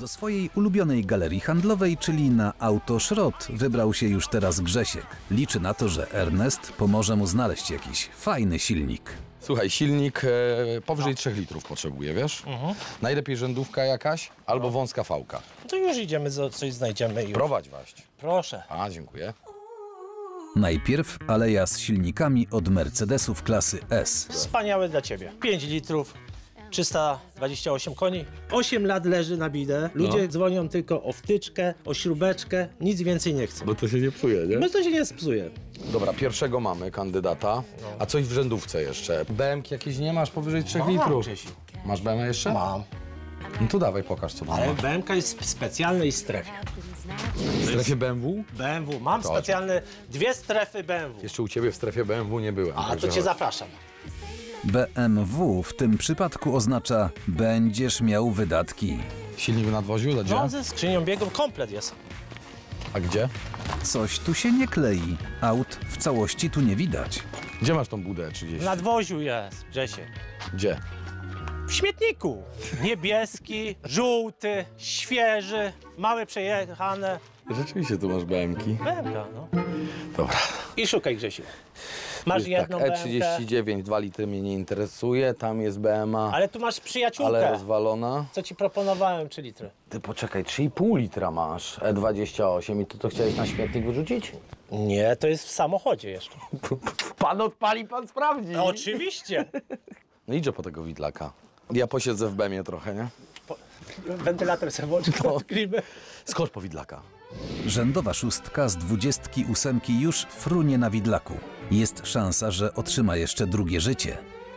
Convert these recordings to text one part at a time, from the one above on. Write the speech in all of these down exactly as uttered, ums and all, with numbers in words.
Do swojej ulubionej galerii handlowej, czyli na Autoszrot, wybrał się już teraz Grzesiek. Liczy na to, że Ernest pomoże mu znaleźć jakiś fajny silnik. Słuchaj, silnik e, powyżej trzech litrów potrzebuje, wiesz? Mhm. Najlepiej rzędówka jakaś albo wąska fałka. To już idziemy, coś znajdziemy już. Prowadź waść. Proszę. A, dziękuję. Najpierw aleja z silnikami od Mercedesów klasy S. Wspaniałe dla ciebie. pięć litrów, trzysta dwadzieścia osiem koni. osiem lat leży na bidę. Ludzie No. dzwonią tylko o wtyczkę, o śrubeczkę. Nic więcej nie chcą. Bo to się nie psuje, nie? Bo to się nie spsuje. Dobra, pierwszego mamy kandydata. A coś w rzędówce jeszcze? B M K jakieś nie masz powyżej trzech litrów? Grzesiu. Masz B M jeszcze? Mam. No to dawaj, pokaż co tam Ale ma. B M K jest w specjalnej strefie. W strefie B M W? B M W. Mam To specjalne dwie strefy B M W. Jeszcze u ciebie w strefie B M W nie byłem. A także to cię chodź. zapraszam. B M W w tym przypadku oznacza będziesz miał wydatki. Silnik w nadwoziu? Gdzie? No, ze skrzynią biegów komplet jest. A gdzie? Coś tu się nie klei. Aut w całości tu nie widać. Gdzie masz tą budę trzydzieści? W nadwoziu jest, Grzesiek. Gdzie? W śmietniku. Niebieski, żółty, świeży, małe przejechane. Rzeczywiście tu masz B M Ki. B M K, no. Dobra. I szukaj, Grzesiu. Masz jedną tak, B E M K, trzydzieści dziewięć, dwa litry mnie nie interesuje, tam jest B M A, ale tu masz przyjaciółkę, ale rozwalona. co ci proponowałem, trzy litry. Ty poczekaj, trzy i pół litra masz, E dwadzieścia osiem i ty to chciałeś na śmietnik wyrzucić? Nie, to jest w samochodzie jeszcze. Pan odpali, pan sprawdzi. No, oczywiście. No idzie po tego widlaka. Ja posiedzę w B M ie trochę, nie? Po, wentylator sobie włączy, No. odkryjmy. Skocz po widlaka. Rzędowa szóstka z dwudziestki ósemki już frunie na widlaku. Jest szansa, że otrzyma jeszcze drugie życie.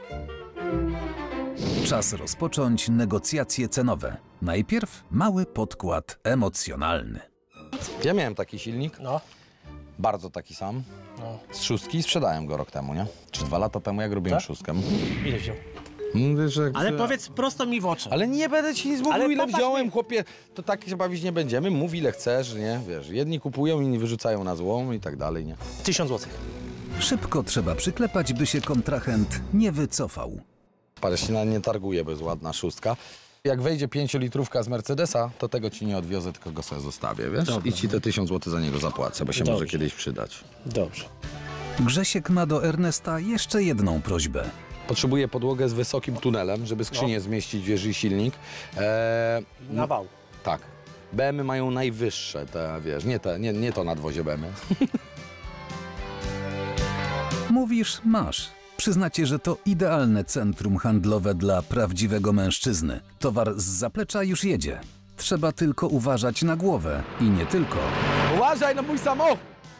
Czas rozpocząć negocjacje cenowe. Najpierw mały podkład emocjonalny. Ja miałem taki silnik, No, bardzo taki sam, no. z szóstki i sprzedałem go rok temu, nie? Czy dwa lata temu, jak robiłem Tak? szóstkę. Ile wziął? Mówię, że... Ale powiedz prosto mi w oczy. Ale nie będę ci nic mówił, Ale ile popatrz wziąłem, mi- chłopie. To tak się bawić nie będziemy. Mów ile chcesz, nie? Wiesz, jedni kupują, inni wyrzucają na złom i tak dalej, nie? Tysiąc złotych. Szybko trzeba przyklepać, by się kontrahent nie wycofał. Parę się na nie targuje, bo jest ładna szóstka. Jak wejdzie pięciolitrówka z Mercedesa, to tego ci nie odwiozę, tylko go sobie zostawię, wiesz? Dobra. I ci te tysiąc złotych za niego zapłacę, bo się Dobrze. może kiedyś przydać. Dobrze. Grzesiek ma do Ernesta jeszcze jedną prośbę. Potrzebuję podłogę z wysokim tunelem, żeby skrzynię zmieścić, wiesz, i silnik. Eee, Na wał. tak. B M y mają najwyższe te, wiesz, nie, te, nie, nie to nadwozie B M y. Mówisz, masz. Przyznacie, że to idealne centrum handlowe dla prawdziwego mężczyzny. Towar z zaplecza już jedzie. Trzeba tylko uważać na głowę. I nie tylko. Uważaj na mój samochód!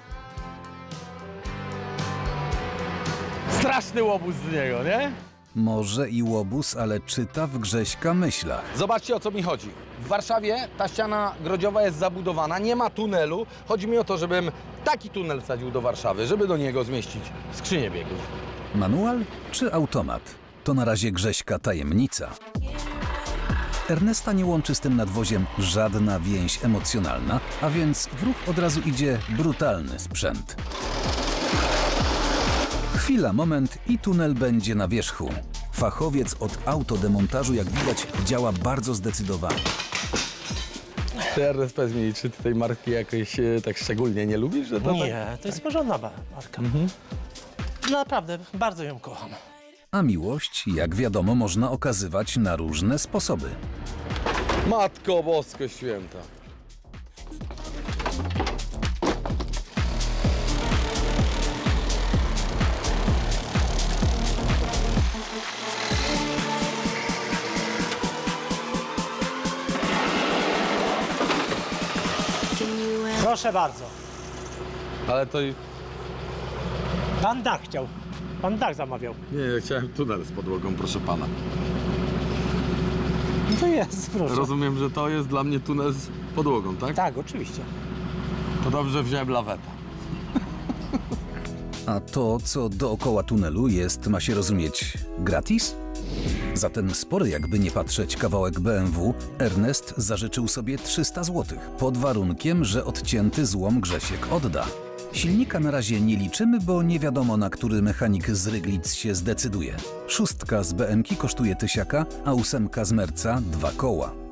Straszny łobuz z niego, nie? Może i łobuz, ale czyta w Grześka myślach. Zobaczcie, o co mi chodzi. W Warszawie ta ściana grodziowa jest zabudowana, nie ma tunelu. Chodzi mi o to, żebym taki tunel wsadził do Warszawy, żeby do niego zmieścić skrzynię biegów. Manual czy automat? To na razie Grześka tajemnica. Ernesta nie łączy z tym nadwoziem żadna więź emocjonalna, a więc w ruch od razu idzie brutalny sprzęt. Chwila, moment i tunel będzie na wierzchu. Fachowiec od autodemontażu, jak widać, działa bardzo zdecydowanie. Ty, Ernest, powiedz mi, czy ty tej marki jakoś e, tak szczególnie nie lubisz? Że to tak... Nie, to jest porządna ba- marka. Naprawdę, bardzo ją kocham. A miłość, jak wiadomo, można okazywać na różne sposoby. Matko Bosko Święta. Proszę bardzo. Ale to... Pan dach chciał. Pan dach zamawiał. Nie, ja chciałem tunel z podłogą, proszę pana. No to jest, proszę. Rozumiem, że to jest dla mnie tunel z podłogą, tak? Tak, oczywiście. To dobrze, wziąłem lawetę. A to, co dookoła tunelu jest, ma się rozumieć, gratis? Za ten spory, jakby nie patrzeć, kawałek B M W Ernest zażyczył sobie trzysta złotych, pod warunkiem, że odcięty złom Grzesiek odda. Silnika na razie nie liczymy, bo nie wiadomo, na który mechanik z Ryglic się zdecyduje. Szóstka z B M ki kosztuje tysiaka, a ósemka z Merca dwa koła.